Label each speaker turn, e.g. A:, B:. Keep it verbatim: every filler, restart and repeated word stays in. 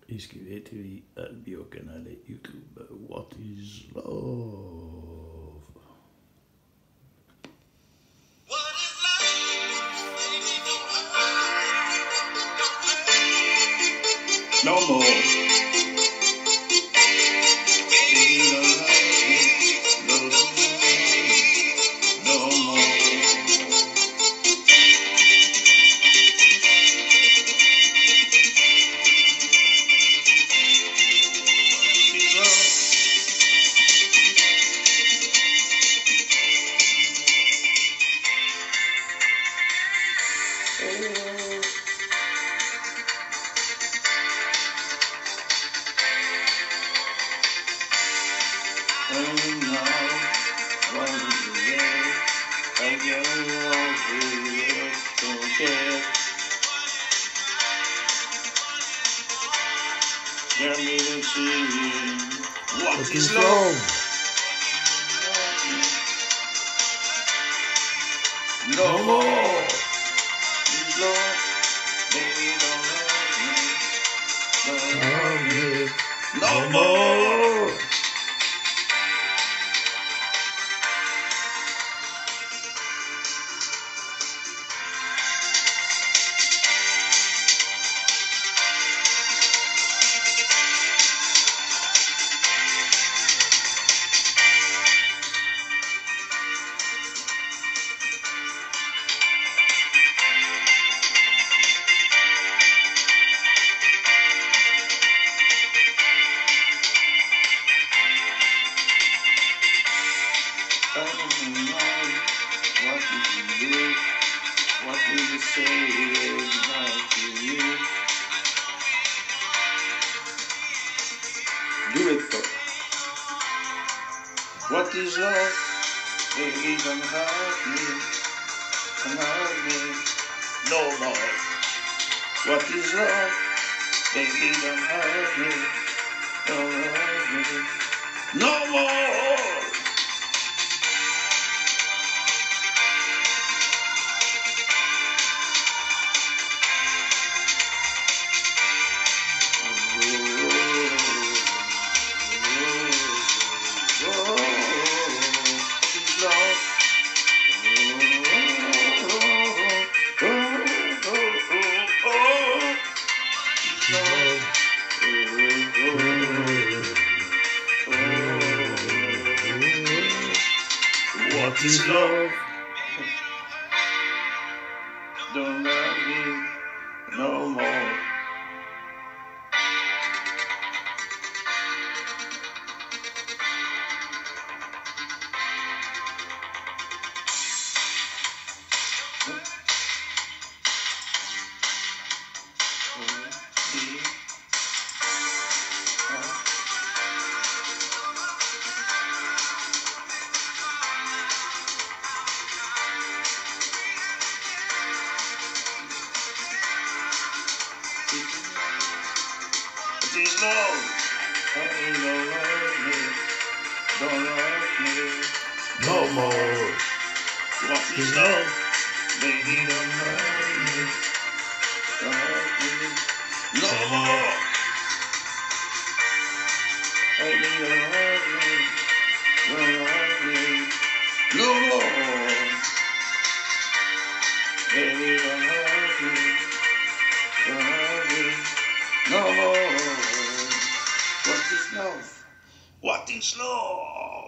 A: Iscrivetevi al mio canale YouTube What is Love?
B: What is love?
C: No more. Baby, don't love me. No, no more. She's love. Oh. Oh no, what is the way? I get along with you, don't care. Got me to see what is love? No more. Is love, baby, don't love me. Don't love me. No more. I don't know what did you do? What did you say about you? Do it though. What is love? Baby, don't hurt me. Don't hurt me. No more. What is love? Baby, don't hurt me. Don't hurt me. No more. What is love? Don't love me no more. It is love. Honey, don't love me. Don't love me.
A: No more.
C: What is love? Baby, don't love me. Don't love me. No more. Baby, don't love me. Don't love me. No more. Baby, don't love me. Don't love me. No more. What is love? What is love?